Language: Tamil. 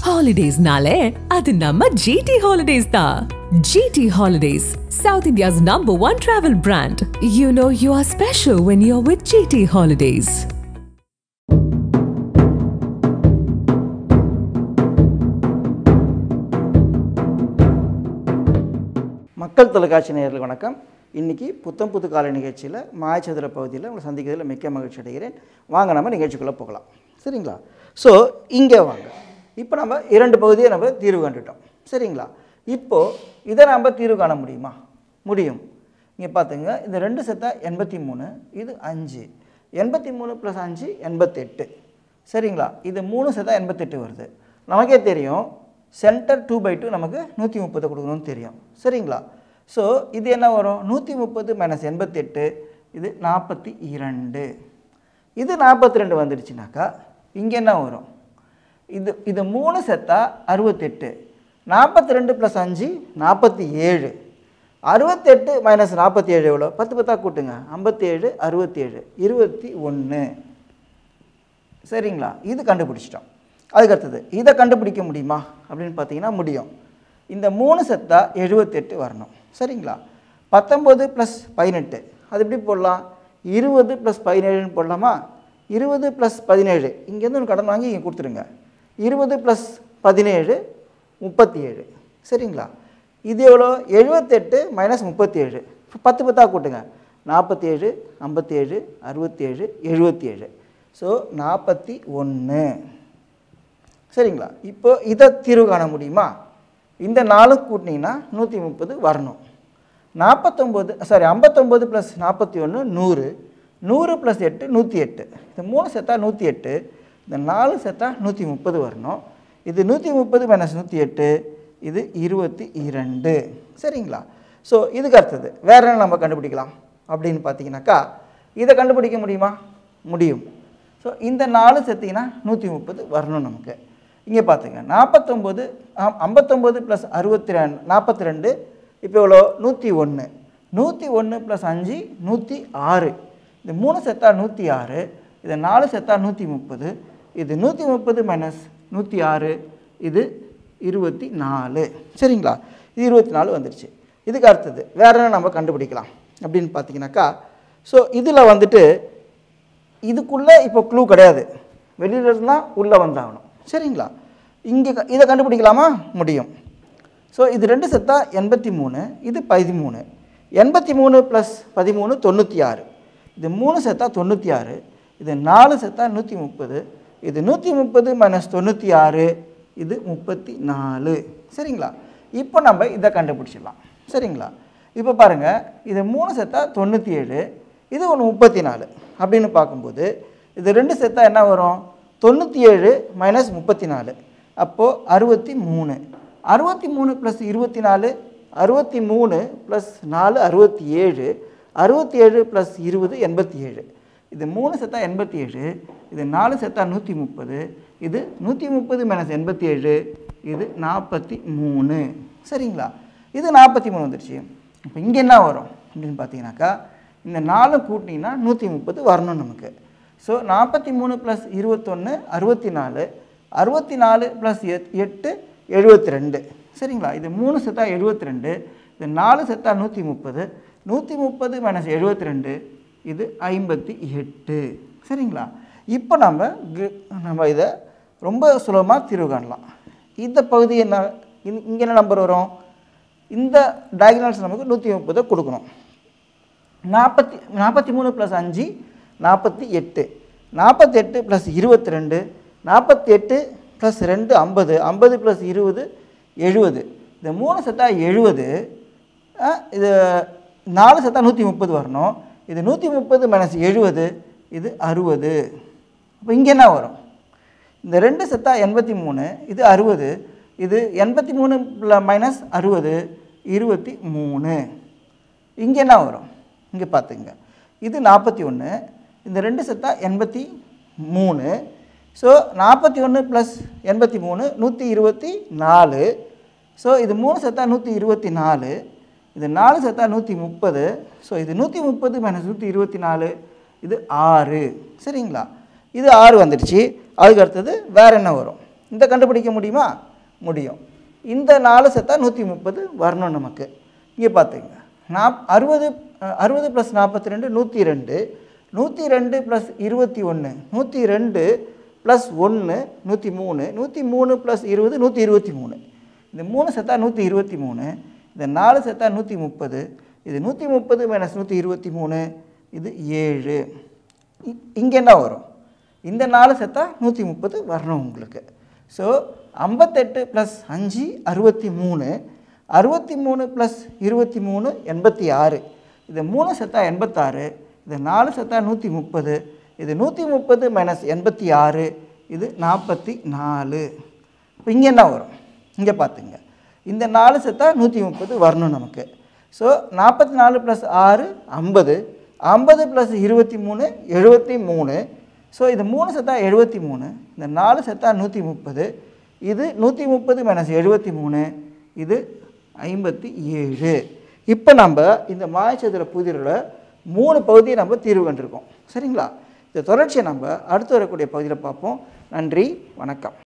Holidays nale, adu namma GT Holidays da. GT Holidays, South India's #1 travel brand. You know you are special when you're with GT Holidays. மக்கள் தொலைக்காட்சி நேயர்களுக்கு வணக்கம். இன்னைக்கு புத்தம் புது காலை நிகழ்ச்சியில் மாயச்சதுர பகுதியில் உங்களை சந்திக்கிறதுல மிக்க மகிழ்ச்சி அடைகிறேன். வாங்க நம்ம நிகழ்ச்சிக்குள்ளே போகலாம், சரிங்களா? ஸோ இங்கே வாங்க. இப்போ நம்ம 2 பகுதியை நம்ம தீர்வு கண்டுட்டோம், சரிங்களா? இப்போது இதை நம்ம தீர்வு காண முடியுமா? முடியும். இங்கே பார்த்துங்க, இந்த 2 சேர்த்தா 83, இது 5. 83 + 5 88, சரிங்களா? இது 3 சேர்த்தா 88 வருது. நமக்கே தெரியும் சென்டர் 2/2 நமக்கு 130 கொடுக்கணும்னு தெரியும், சரிங்களா? ஸோ இது என்ன வரும்? 130 - 88, இது 42. இது 42 வந்துடுச்சுனாக்கா இங்கே என்ன வரும்? இது 3 சேர்த்தா 68. 42 + 5 47. 68 - 47 எவ்வளோ? 10 10 கூட்டுங்க. 57 67 21, சரிங்களா? இது கண்டுபிடிச்சிட்டோம். அதுக்கடுத்தது இதை கண்டுபிடிக்க முடியுமா அப்படின்னு பார்த்தீங்கன்னா முடியும். இந்த 3 சேர்த்தா 78 வரணும், சரிங்களா? 19 + 18 அது எப்படி போடலாம்? 20 + 17ன்னு போடலாமா? 20 + 17, இங்கேருந்து ஒரு கடன் வாங்கி இங்கே கொடுத்துருங்க. 20 + 17 37, சரிங்களா? இது எவ்வளோ? 78 - 37. 10 10 கூட்டுங்க. 47 57 67 77, ஸோ 41, சரிங்களா? இப்போ இதை தீர்வு காண முடியுமா? இந்த 4 கூட்டினீங்கன்னா 130 வரணும். 59 + 41 100. 100 + 8 108. இந்த 3 சேர்த்தா 108. இந்த 4 சேர்த்தா 130 வரணும். இது 130 - 108, இது 22, சரிங்களா? ஸோ இதுக்கு அடுத்தது வேறு என்ன நம்ம கண்டுபிடிக்கலாம் அப்படின்னு பார்த்தீங்கன்னாக்கா, இதை கண்டுபிடிக்க முடியுமா? முடியும். ஸோ இந்த 4 சேர்த்திங்கன்னா 130 வரணும் நமக்கு. இங்கே பார்த்துங்க, 59 + 62 42, இப்போ எவ்வளோ? 101. 101 + 5 106. இது 3 சேர்த்தா 106. இது 4 சேர்த்தா 130. இது 130 - 106, இது 24, சரிங்களா? இது 24 வந்துடுச்சு. இதுக்கு அடுத்தது வேறு என்ன நம்ம கண்டுபிடிக்கலாம் அப்படின்னு பார்த்தீங்கன்னாக்கா, ஸோ இதில் வந்துட்டு இதுக்குள்ளே இப்போ க்ளூ கிடையாது, வெளியிலலாம் உள்ளே வந்தாகணும், சரிங்களா? இங்கே இதை கண்டுபிடிக்கலாமா? முடியும். ஸோ இது 2 சேர்த்தா 83, இது 13. 83 + 13 96. இது 3 சேர்த்தா 96. இது 4 சேர்த்தா 130. இது 130 - 96, இது 34, சரிங்களா? இப்போ நம்ம இதை கண்டுபிடிச்சிடலாம், சரிங்களா? இப்போ பாருங்கள், இது 3 சேர்த்தா 97, இது ஒன்று 34 அப்படின்னு பார்க்கும்போது இது 2 சேர்த்தா என்ன வரும்? 97 - 34, அப்போது 63. 63 + 24 63 + 4 67. 67 + 20 87. இது 3 சேர்த்தா 87. இது 4 சேர்த்தா 130. இது 130 - 87, இது 43, சரிங்களா? இது 43 வந்துடுச்சு. இப்போ இங்கே என்ன வரும் அப்படின்னு பார்த்தீங்கன்னாக்கா, இந்த 4 கூட்டினீங்கன்னா 130 வரணும் நமக்கு. ஸோ 43 + 21 64. 64 + 8 72, சரிங்களா? இது 3 சேர்த்தா 72. இது 4 சேர்த்தா 130. 130 - 72, இது 58, சரிங்களா? இப்போ நம்ம இதை ரொம்ப சுலபமாக தீர்வு காணலாம். இந்த பகுதி என்ன? இங்கே என்ன நம்பர் வரும்? இந்த டயகனல்ஸ் நமக்கு 130 கொடுக்கணும். 43 + 5 48. 48 + 22. 48 + 2 50. 50 + 20 70. இந்த 3 சேர்த்தா 70. இது 4 சேர்த்தா 130 வரணும். இது 130 - 70, இது 60. அப்போ இங்கே என்ன வரும்? இந்த 2 சேர்த்தா 83. இது 60. இது 83 - 60 23. இங்கே என்ன வரும்? இங்கே பார்த்துங்க, இது 41. இந்த 2 சேர்த்தா 83. ஸோ 41 + 83 124. ஸோ இது 3 சேர்த்தா 124. இது 4 சேர்த்தா 130. ஸோ இது 130 - 124, இது 6, சரிங்களா? இது 6 வந்துடுச்சு. அதுக்கு அடுத்தது வேறு என்ன வரும்? இந்த கண்டுபிடிக்க முடியுமா? முடியும். இந்த 4 சேர்த்தா 130 வரணும் நமக்கு. இங்கே பார்த்துங்க 60 + 42 102, 102 + 21 102 + 1 103, 103 + 20 123. இந்த 3 சேர்த்தா 123, இந்த 4 சேர்த்தா 130, இது 130 - 123, இது 7. இங்கே என்ன வரும்? இந்த 4 சேர்த்தா 130 வரணும் உங்களுக்கு. ஸோ 58 + 5 63, 63 + 23 86. இது 3 சேர்த்தா 86, இது 4 சேர்த்தா 130, இது 130 - 86, இது 44. இப்போ இங்கே என்ன வரும்? இங்கே பார்த்துங்க, இந்த 4 சேர்த்தா 130 வரணும் நமக்கு. ஸோ 44 + 6 50, 50 + 23 73. ஸோ இது 3 சேர்த்தா 73, இந்த 4 சேர்த்தா 130, இது 130 - 73, இது 57. இப்போ நம்ம இந்த மாயச்சதுர புதிரில் 3 பகுதியை நம்ம தீர்வு கண்டிருக்கோம். சரிங்களா? இந்த தொடர்ச்சியை நம்ம அடுத்து வரக்கூடிய பகுதியில் பார்ப்போம். நன்றி, வணக்கம்.